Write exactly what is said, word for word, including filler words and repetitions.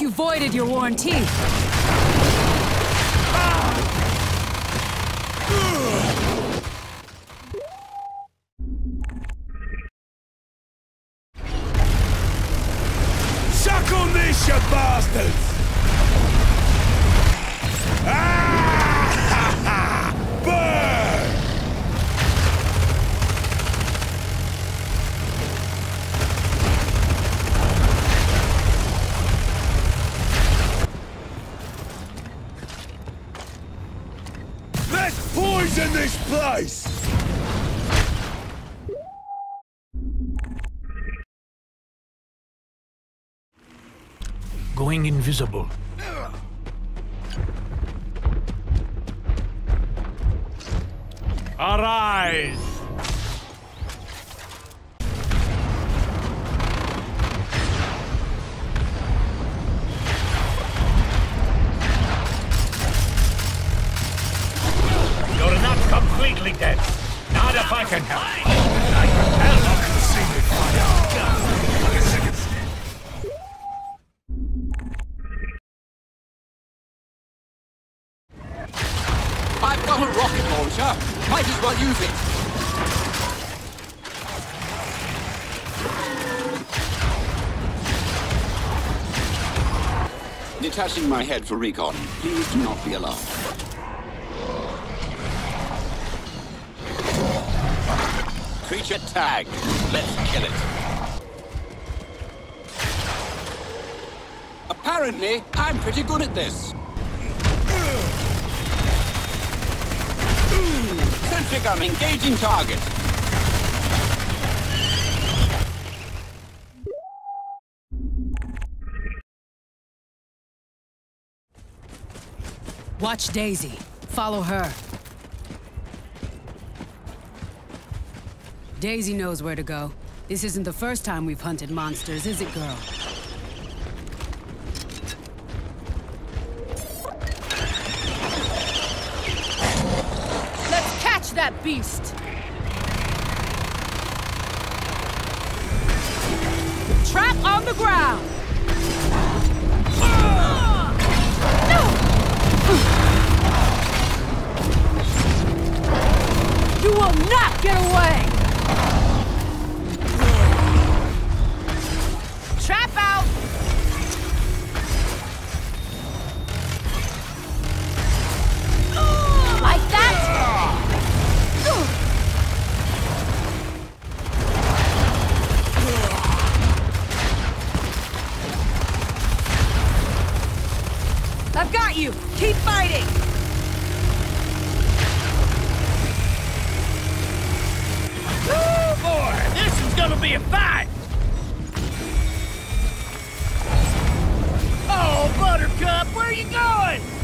You voided your warranty. Suck on this, you bastards! Ah! Ha, ha! Burn! Let's poison this place! Going invisible. Arise! You're not completely dead. Not if I can help. I can tell. I can see the fire. Like a second step. I've got a rocket launcher. Might as well use it. Detaching my head for recon. Please do not be alarmed. Creature tag. Let's kill it. Apparently, I'm pretty good at this. Sentry gun engaging target. Watch Daisy. Follow her. Daisy knows where to go. This isn't the first time we've hunted monsters, is it, girl? Let's catch that beast! Trap on the ground! You will not get away! Trap out! Like that? I've got you! Keep fighting! This is gonna be a fight! Oh, Buttercup, where are you going?